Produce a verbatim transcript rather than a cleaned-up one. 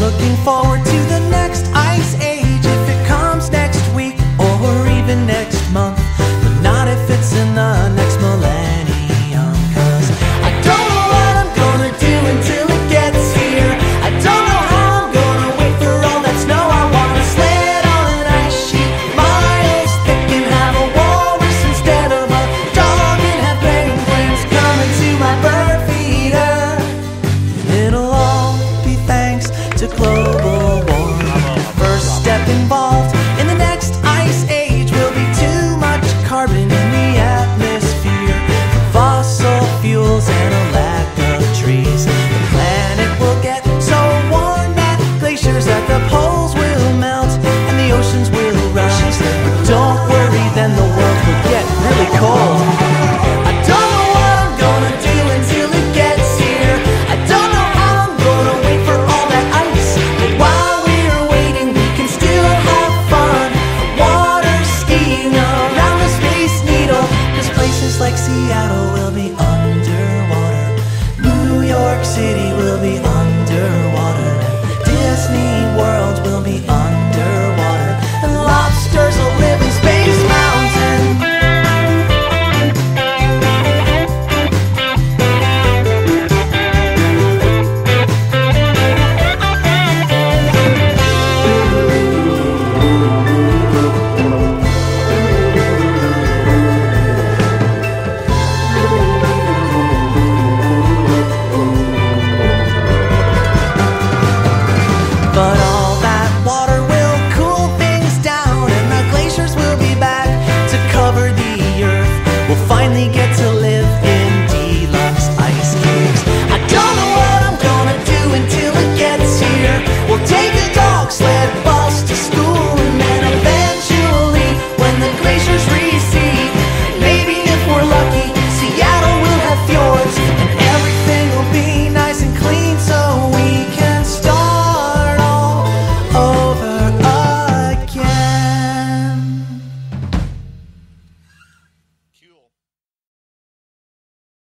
looking forward to the next ice age, if it comes next week or even next month, but not if it's in the next millennium. Cause I don't know what I'm gonna do until it gets here. I don't know how I'm gonna wait for all that snow. I wanna sled on an ice sheet miles thick and have a walrus instead of a dog, and have penguins coming to my bird feeder. It'll all be thanks to clothes